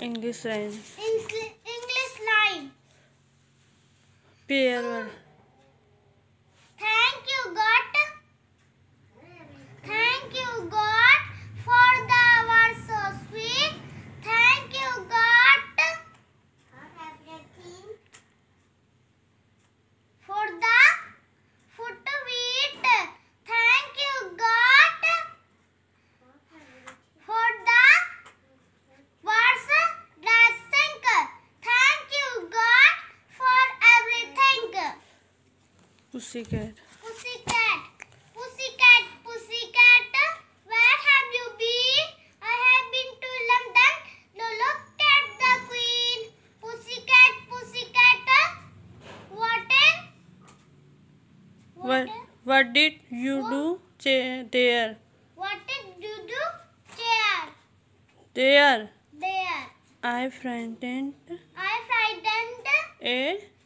English Rhymes. English line. Pair word. Thank you God. Thank you God for the words so sweet. Thank you God for the foot wheat. Thank you God for the words that sink. Thank you God for everything. Pussycat. Pussycat, pussycat, pussycat, where have you been? I have been to London to look at the Queen. Pussycat, pussycat, What did you do there? What did you do There. there? I frightened I frightened a